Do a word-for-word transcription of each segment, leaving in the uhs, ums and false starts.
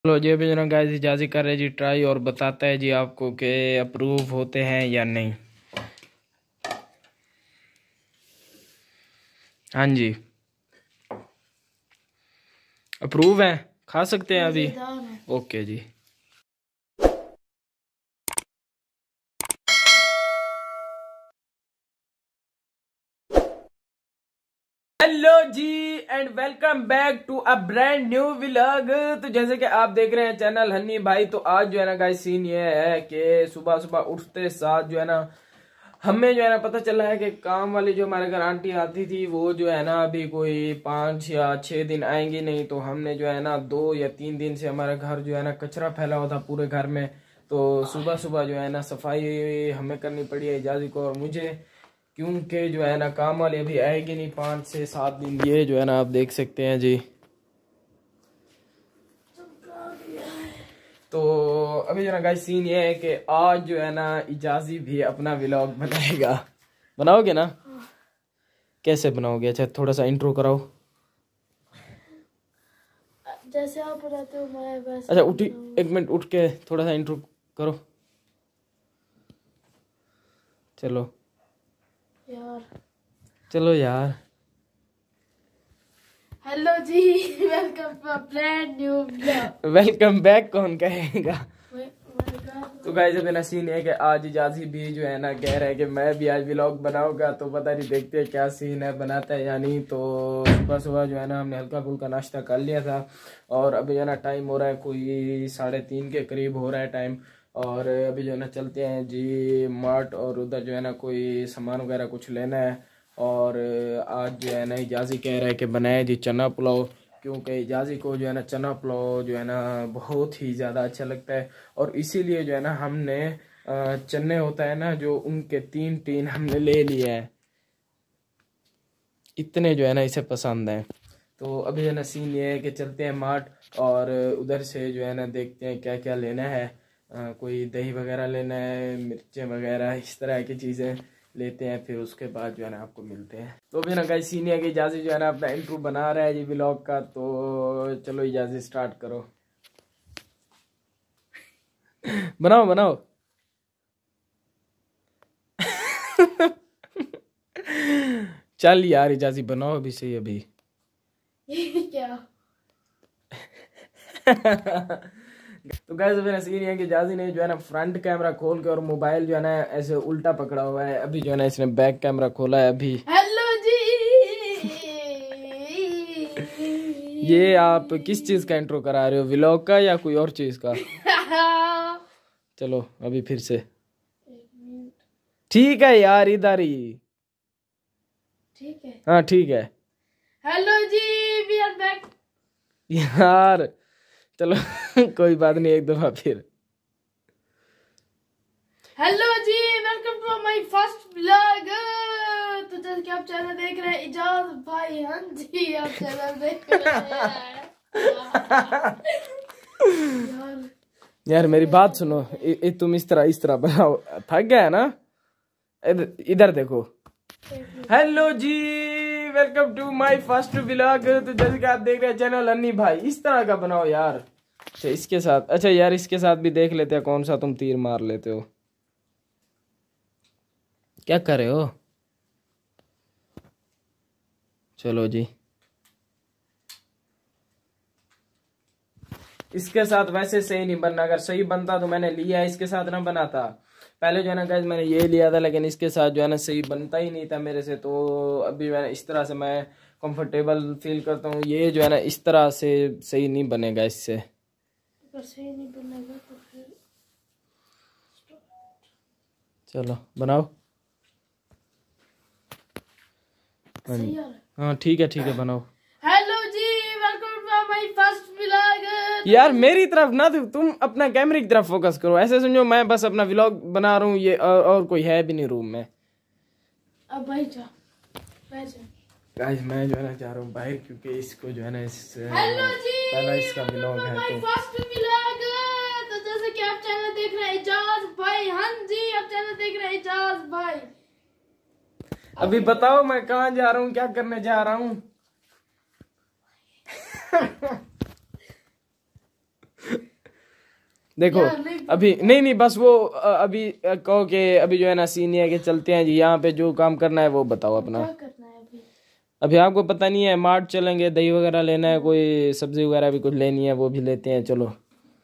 चलो जी अभी जना गाइस इजाज़त कर रहे जी ट्राई और बताता है जी आपको कि अप्रूव होते हैं या नहीं। हाँ जी अप्रूव है, खा सकते हैं अभी। Okay ji. Hello ji and welcome back to a brand new vlog. तो जैसे कि आप देख रहे हैं चैनल हनी भाई, तो आज जो है ना गाइस सीन ये है कि सुबह सुबह उठते साथ जो है ना हमें जो है ना पता चला है कि काम वाली जो हमारे घर आंटी आती थी वो जो है ना अभी कोई पाँच या छः दिन आएंगी नहीं। तो हमने जो है ना दो या तीन दिन से हमारा घर जो है ना कचरा फैला हुआ था पूरे घर में। तो सुबह सुबह जो है ना सफाई हमें करनी पड़ी है इजाज़त को और मुझे, क्योंकि जो है ना काम वाले अभी आएगी नहीं पाँच से सात दिन। ये जो है ना आप देख सकते हैं जी। तो अभी जो ना गाइस सीन ये है कि आज जो है ना इजाज़ी भी अपना व्लॉग बनाएगा। बनाओगे ना? कैसे बनाओगे? अच्छा थोड़ा सा इंट्रो कराओ। जैसे आप बनाते हो मैं वैसे। अच्छा उठी, एक मिनट उठ के थोड़ा सा इंट्रो करो। चलो यार चलो यार। Hello ji welcome to a brand new vlog. Welcome back कौन कहेगा? तो गाइस अभी ना सीन है कि आज इजाज़ी भी जो है ना कह रहा है कि मैं भी आज व्लॉग बनाऊंगा। तो पता नहीं देखते हैं क्या सीन है, बनाता है या नहीं। तो सुबह सुबह जो है ना हमने हल्का फुल्का नाश्ता कर लिया था और अभी जो है ना टाइम हो रहा है कोई साढ़े तीन के करीब हो रहा है टाइम। और अभी जो है ना चलते हैं जी मार्ट और उधर जो है ना कोई सामान वगैरह कुछ लेना है। और आज जो है ना इजाज़ी कह रहा है कि बनाए जी चना पुलाव, क्योंकि इजाज़ी को जो है ना चना पुलाव जो है ना बहुत ही ज़्यादा अच्छा लगता है। और इसीलिए जो है ना हमने चने होता है ना जो उनके तीन टीन हमने ले लिए हैं, इतने जो है ना इसे पसंद है। तो अभी है ना सीन ये है कि चलते हैं मार्ट और उधर से जो है ना देखते हैं क्या क्या लेना है। आ, कोई दही वगैरह लेना है, मिर्चें वगैरह इस तरह की चीज़ें लेते हैं, फिर उसके बाद जो है ना आपको मिलते हैं। तो अभी ना गाइस सीन ये है कि इजाज़त जो है ना अपना इंट्रो बना रहा है जी व्लॉग का। तो चलो इजाज़त स्टार्ट करो। बनाओ बनाओ चल यार इजाज़त बनाओ अभी से अभी। क्या तो गाइस अभी ना सीन है कि जाजी ने जो है ना फ्रंट कैमरा खोल के और मोबाइल जो है ना ऐसे उल्टा पकड़ा हुआ है। अभी जो है ना इसने बैक कैमरा खोला है अभी। हेलो जी ये आप किस चीज का इंट्रो करा रहे हो, व्लॉग का या कोई और चीज का? चलो अभी फिर से। ठीक है यार इधर ही। ठीक है हाँ ठीक है hello ji we are back यार। चलो कोई बात नहीं, एक दफा फिर। Hello ji welcome to my first vlog. तो जैसे कि आप चैनल देख रहे हैं इजाज़ भाई, हाँ जी आप चैनल देख रहे हैं यार। यार मेरी बात सुनो, इ, इ, तुम इस तरह इस तरह बनाओ, थक गया है ना? इधर इधर देखो। Hello ji welcome to my first vlog. तो जैसे कि आप देख रहे हैं चैनल हनी भाई, इस तरह का बनाओ यार। अच्छा इसके साथ, अच्छा यार इसके साथ भी देख लेते हैं कौन सा तुम तीर मार लेते हो। क्या कर रहे हो? चलो जी इसके साथ वैसे सही नहीं बनना, अगर सही बनता तो मैंने लिया, इसके साथ ना बनाता। पहले जो है ना गाइस मैंने ये लिया था, लेकिन इसके साथ जो है ना सही बनता ही नहीं था मेरे से। तो अभी मैंने इस तरह से मैं कंफर्टेबल फील करता हूँ। ये जो है ना इस तरह से सही नहीं बनेगा इससे। अगर सही नहीं बनेगा तो फिर चलो बनाओ। सही आ रहा है। हाँ ठीक है ठीक है बनाओ। Hello ji welcome to my first vlog. यार मेरी तरफ ना, तुम अपना कैमरे की तरफ फोकस करो। ऐसे समझो मैं बस अपना व्लॉग बना रहा हूँ, ये और, और कोई है भी नहीं रूम में। अब भाई जा बैठ जा। गाइस मैं जो है ना जा रहा हूँ बाहर, क्योंकि इसको जो है ना इस हेलो जी पहला इसका व्लॉग है। माय तो फर्स्ट व्लॉग। तो जैसे कि आप चैनल देख रहे हैं इजाज़ भाई, हाँ जी आप चैनल देख रहे हैं इजाज़ भाई। अभी बताओ मैं कहाँ जा रहा हूँ, क्या करने जा रहा हूँ? देखो अभी नहीं नहीं बस वो अभी कहो कि अभी जो है ना सीन है कि चलते हैं जी, यहाँ पे जो काम करना है वो बताओ अपना। क्या करना है अभी? अभी आपको पता नहीं है, मार्ट चलेंगे, दही वगैरह लेना है, कोई सब्जी वगैरह भी कुछ लेनी है वो भी लेते हैं। चलो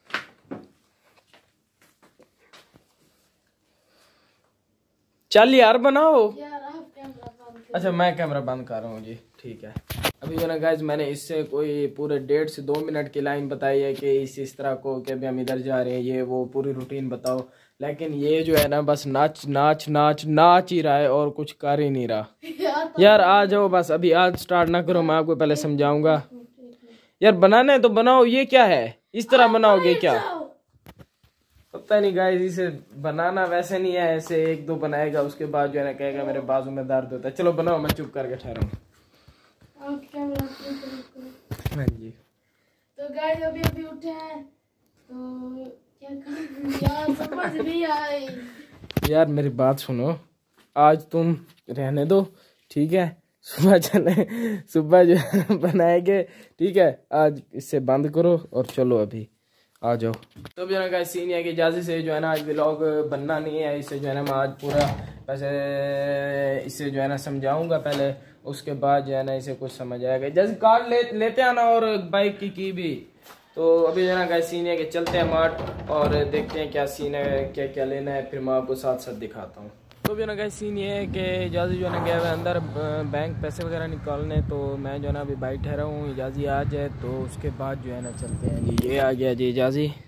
चल यार बनाओ यार आप कैमरा बंद कर। अच्छा मैं कैमरा बंद कर रहा हूँ जी, ठीक है। अभी जो ना गाइस मैंने इससे कोई पूरे डेढ़ से दो मिनट की लाइन बताई है कि इस इस तरह को कि अभी हम इधर जा रहे हैं, ये वो पूरी रूटीन बताओ, लेकिन ये जो है ना बस नाच नाच नाच नाच ही रहा है और कुछ कर ही नहीं रहा। यार आ जाओ बस, अभी आज स्टार्ट ना करो, मैं आपको पहले समझाऊंगा। यार बनाना है तो बनाओ, ये क्या है इस तरह बनाओगे क्या? पता नहीं गाइस, इसे बनाना वैसे नहीं है, ऐसे एक दो बनाएगा उसके बाद जो है ना कहेगा मेरे बाजू में दर्द होता है। चलो बनाओ, मैं चुप करके ठहरा हूँ। हाँ जी तो गाइस अभी अभी उठे हैं तो क्या करूं यार, समझ नहीं आई। यार मेरी बात सुनो, आज तुम रहने दो ठीक है, सुबह चले, सुबह जो है बनाएंगे ठीक है, आज इससे बंद करो और चलो अभी आ जाओ। तो जो है ना सीन है कि इजाज़त से जो है ना आज व्लॉग बनना नहीं है, इससे जो है ना मैं आज पूरा वैसे इससे जो है ना समझाऊंगा पहले, उसके बाद जो है ना इसे कुछ समझ आएगा। जैसे कार ले, लेते आना और बाइक की की भी। तो अभी जो है ना गाइस सीन है कि चलते हैं मार्ट और देखते हैं क्या सीन है, क्या क्या लेना है, फिर मैं आपको साथ साथ दिखाता हूँ। तो जो है ना गाइस सीन ये है कि इजाज़त जो है ना गया हुआ अंदर बैंक पैसे वगैरह निकालने, तो मैं जो है ना अभी बाइक ठहरा हूँ, इजाज़त आ जाए तो उसके बाद जो है ना चलते हैं जी। ये आ गया जी इजाज़त।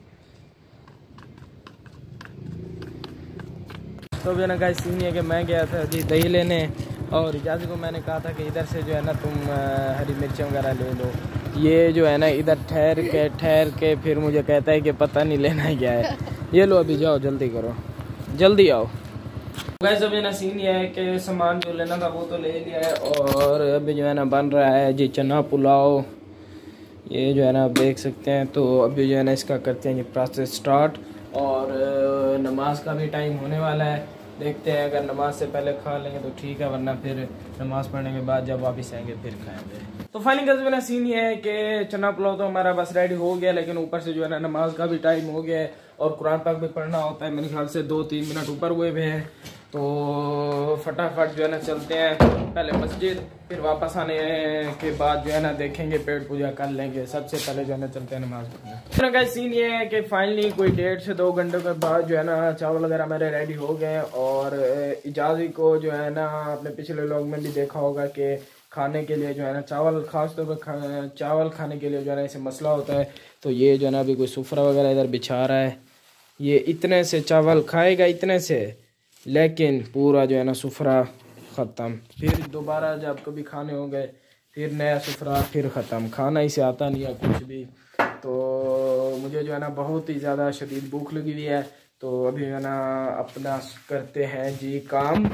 तो जो है ना गाइस सीन है कि मैं गया था जी दही लेने और इजाज़त को मैंने कहा था कि इधर से जो है ना तुम हरी मिर्चें वगैरह ले लो। ये जो है ना इधर ठहर के ठहर के फिर मुझे कहता है कि पता नहीं लेना क्या है। ये लो अभी जाओ जल्दी करो, जल्दी आओ। गाइस अभी ना सीन ये है कि सामान जो लेना था वो तो ले लिया है और अभी जो है ना बन रहा है जी चना पुलाव। ये जो है ना आप देख सकते हैं। तो अभी जो है ना इसका करते हैं ये प्रोसेस स्टार्ट और नमाज का भी टाइम होने वाला है। देखते हैं अगर नमाज से पहले खा लेंगे तो ठीक है, वरना फिर नमाज पढ़ने के बाद जब वापस आएंगे फिर खाएंगे। तो फाइनली गाइस मेरा सीन ये है कि चना पुलाव तो हमारा बस रेडी हो गया, लेकिन ऊपर से जो है ना नमाज का भी टाइम हो गया है और कुरान पाक भी पढ़ना होता है। मेरे ख्याल से दो तीन मिनट ऊपर हुए हुए हैं, तो फटाफट जो है ना चलते हैं पहले मस्जिद, फिर वापस आने के बाद जो है ना देखेंगे पेट पूजा कर लेंगे। सबसे पहले जो है ना चलते हैं नमाज पढ़ने। गाइस सीन ये है कि फाइनली कोई डेढ़ से दो घंटों के बाद जो है ना चावल वगैरह मेरे रेडी हो गए और इजाज़त को जो है ना आपने पिछले लोग में भी देखा होगा कि खाने के लिए जो है ना चावल, खास तौर पर खा, चावल खाने के लिए जो है ना इसे मसला होता है। तो ये जो है ना अभी कोई सुफरा वगैरह इधर बिछा रहा है, ये इतने से चावल खाएगा इतने से, लेकिन पूरा जो है ना सुफरा ख़त्म। फिर दोबारा जब कभी खाने हो गए फिर नया सुफरा फिर ख़त्म। खाना इसे आता नहीं है कुछ भी। तो मुझे जो है ना बहुत ही ज़्यादा शदीद भूख लगी हुई है, तो अभी है ना अपना करते हैं जी काम।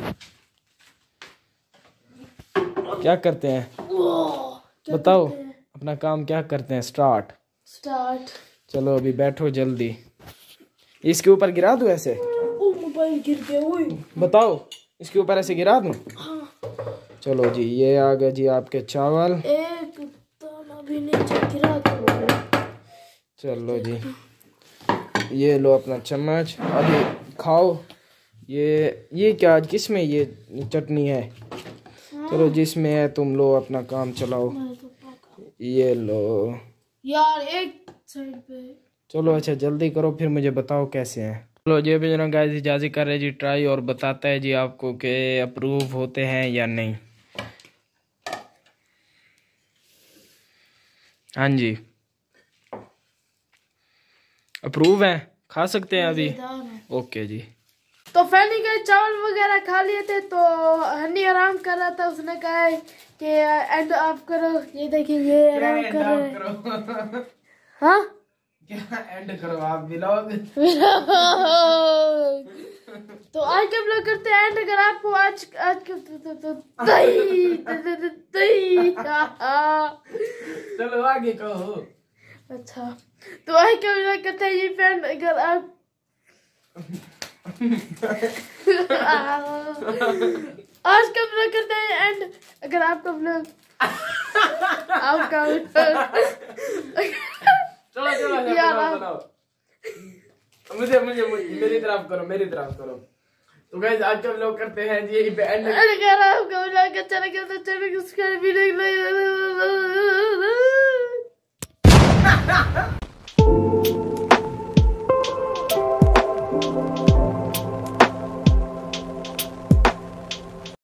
क्या करते हैं क्या बताओ करते हैं? अपना काम क्या करते हैं? Start start. चलो अभी बैठो जल्दी। इसके ऊपर गिरा दूं ऐसे? ओ मोबाइल गिर गया। ओए बताओ इसके ऊपर ऐसे गिरा दूं? हाँ। चलो जी ये आ गए जी आपके चावल। एक दाना भी नीचे गिरा दो। चलो जी ये लो अपना चम्मच, अभी खाओ। ये ये क्या आज किस में ये चटनी है? चलो जिसमें है तुम लो अपना काम चलाओ। ये लो यार एक साइड पे। चलो अच्छा जल्दी करो फिर मुझे बताओ कैसे हैं। चलो जी अभी जना गाइस इजाज़त कर रहे जी ट्राई और बताता है जी आपको कि अप्रूव होते हैं या नहीं। हाँ जी अप्रूव है, खा सकते हैं अभी। ओके जी। तो फैनी के चावल वगैरह खा लिए थे तो हनी आराम कर रहा था। उसने कहा है कि एंड ऑफ करो। ये देखिए ये आराम कर रहा है। हाँ क्या एंड करो आप व्लॉग? तो आज के व्लॉग करते हैं एंड। अगर आपको आज आज के तो तो दही दही चलो आगे कहो। अच्छा तो आज के व्लॉग करते हैं ये फ्रेंड। अगर आप आज का व्लॉग करते हैं एंड। अगर आपका व्लॉग आपका चलो चलो यार बनाओ। मुझे मुझे मेरी तरफ करो, मेरी तरफ करो। तो गाइस आज का व्लॉग करते हैं जी यहीं पे एंड। अगर आपको व्लॉग अच्छा लगे तो चैनल को सब्सक्राइब भी नहीं